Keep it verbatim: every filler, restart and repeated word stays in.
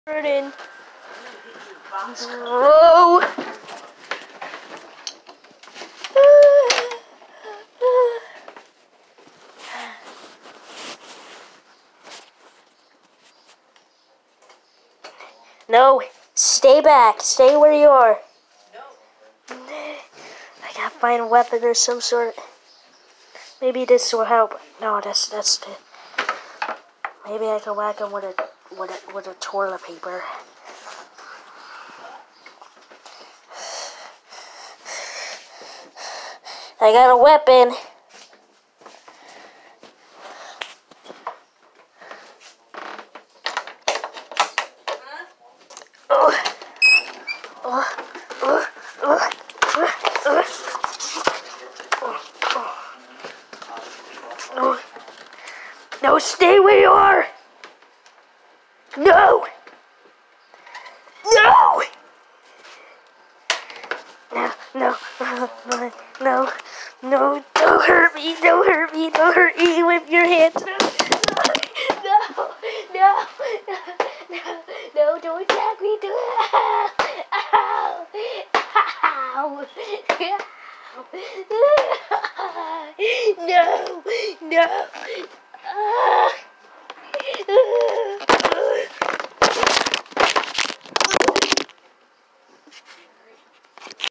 in. Whoa! No, stay back. Stay where you are. No. I gotta find a weapon or some sort. Maybe this will help. No, that's that's the. Maybe I can whack him with a with a with a toilet paper. I got a weapon. Oh. Oh. Oh. Oh. Oh. Oh. Oh. No, stay where you are. No. No. No, no, no, no, no, don't hurt me, don't hurt me, don't hurt me with your hands. No, no, no, no, no, don't attack me, do it. Ow, ow, ow, no, no, uh.